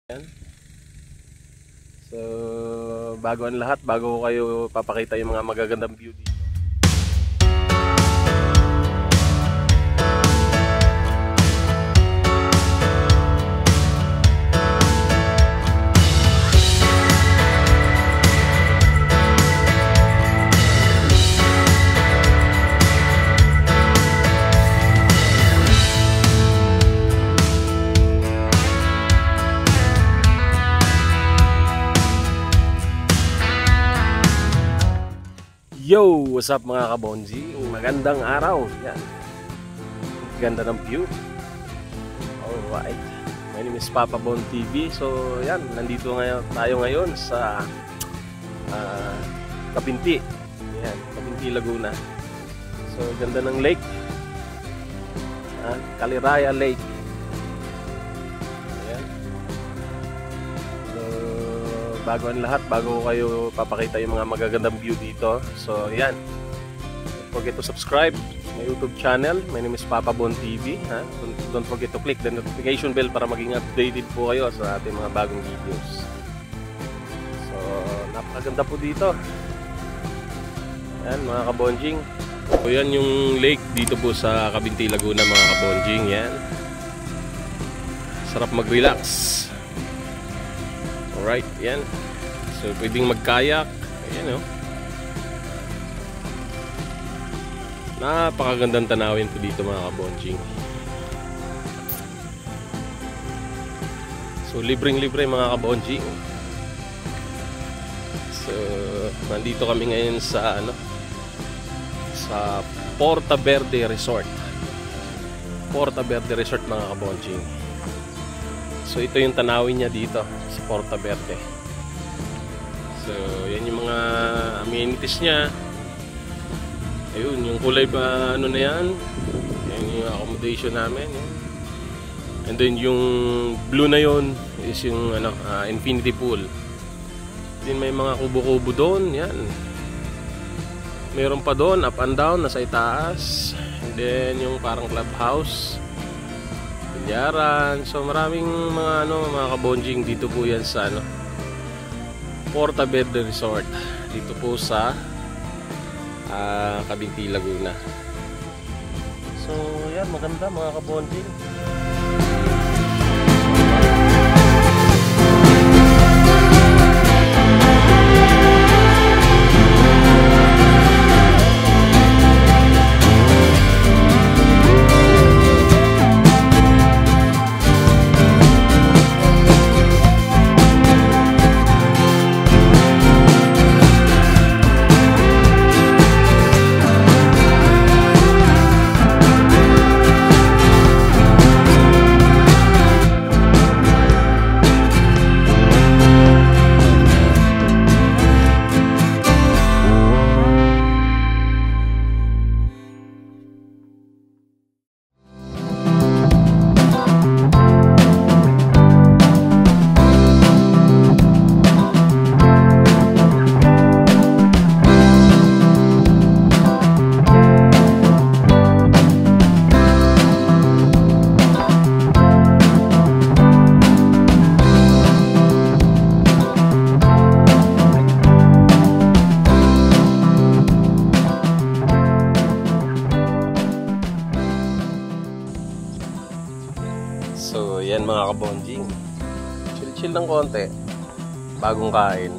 Yan. So, bago ang lahat, bago ko kayo papakita yung mga magagandang view dito. Yo! What's up mga kabonji? Magandang araw. Yan. Ganda ng view. Alright. My name is Papa Bon TV. So yan, nandito tayo ngayon sa Cavinti. Yan, Cavinti, Laguna. So ganda ng lake. Caliraya Lake. Ayan. So bago ang lahat, bago ko kayo papakita yung mga magagandang view dito. So yan, don't forget to subscribe my YouTube channel. My name is Papa Bon TV. Don't forget to click the notification bell para maging updated po kayo sa ating mga bagong videos. So napakaganda po dito. Yan mga kabonjing. So yan yung lake dito po sa Cavinti, Laguna mga kabonjing. Yan, sarap mag-relax. Alright, yan. So pwedeng mag-kayak. Ayan o. Napakagandang tanawin po dito mga kabonjing. So libreng-libre mga kabonjing. So nandito kami ngayon sa sa Porta Verde Resort. Porta Verde Resort mga kabonjing. So ito yung tanawin niya dito sa Porta Verde. So yan yung mga amenities niya. Ayun, yung kulay ba ano na yan. Yan yung accommodation namin. And then yung blue na yon is yung infinity pool. Then may mga kubo-kubo doon. Yan. Meron pa doon up and down nasa itaas. And then yung parang clubhouse. Yaran. So maraming mga mga kabonjing dito po yan sa Porta Verde Resort dito po sa Cavinti, Laguna. So yan, maganda mga kabonjing. So yan mga kabonjing, chill ng konti bagong kain.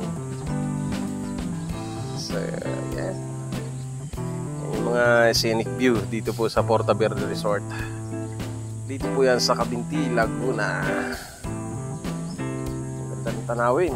So yan, yung mga scenic view dito po sa Porta Verde Resort. Dito po yan sa Cavinti, Laguna. Ang ganda ng tanawin.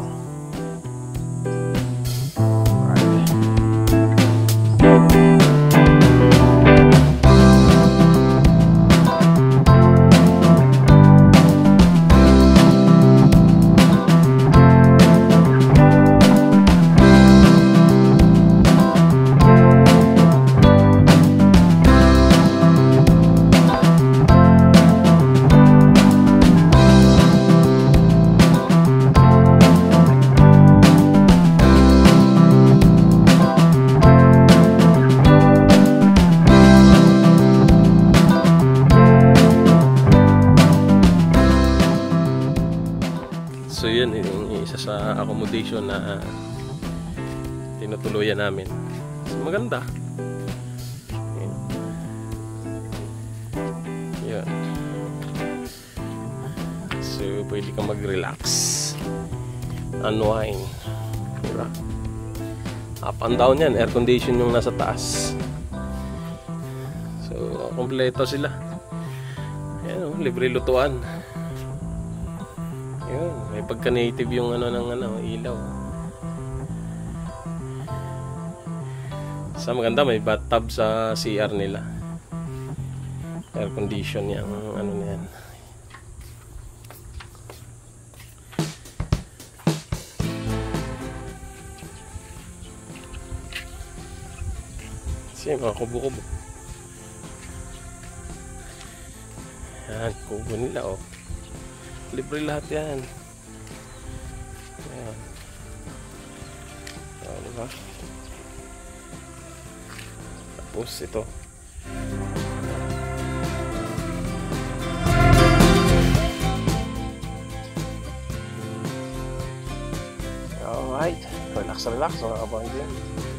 So yun, yung isa sa accommodation na tinutuluyan namin. So, maganda. Yun. So pwede kang mag-relax, unwind, diba? Up and down yan, air condition yung nasa taas. So kompleto sila. Ayan, libre lutuan. Yun, may pagka-native yung ilaw. Sa maganda, may bathtub sa CR nila. Air condition yung na yan. Kasi mga kubo-kubo. Yan, kubo nila oh. Libre lahat yan. Ayan. O, diba? Tapos ito. Alright. Relax mga kabangin.